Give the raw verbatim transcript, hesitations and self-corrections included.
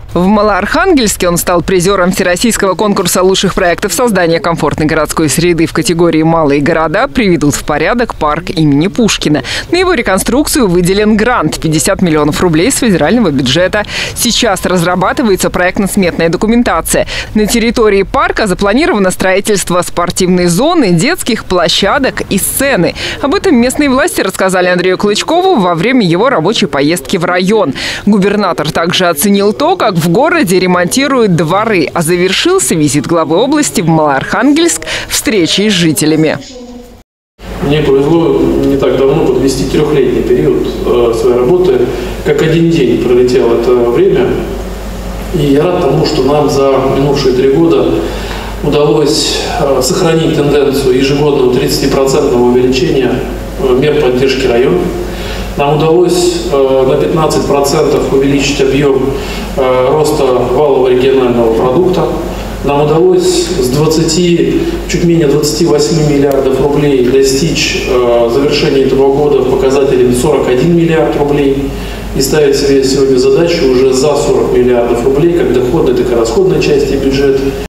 В Малоархангельске он стал призером всероссийского конкурса лучших проектов создания комфортной городской среды в категории «Малые города» приведут в порядок парк имени Пушкина. На его реконструкцию выделен грант – пятьдесят миллионов рублей с федерального бюджета. Сейчас разрабатывается проектно-сметная документация. На территории парка запланировано строительство спортивной зоны, детских площадок и сцены. Об этом местные власти рассказали Андрею Клычкову во время его рабочей поездки в район. Губернатор также оценил то, как в городе ремонтируют дворы, а завершился визит главы области в Малоархангельск встречей с жителями. Мне повезло не так давно подвести трехлетний период своей работы. Как один день пролетело это время. И я рад тому, что нам за минувшие три года удалось сохранить тенденцию ежегодного тридцатипроцентного увеличения мер поддержки района. Нам удалось на пятнадцать процентов увеличить объем роста валового регионального продукта. Нам удалось с двадцати, чуть менее двадцати восьми миллиардов рублей достичь завершения этого года показателем сорок один миллиард рублей. И ставить себе сегодня задачу уже за сорок миллиардов рублей, как доходной, так и расходной части бюджета.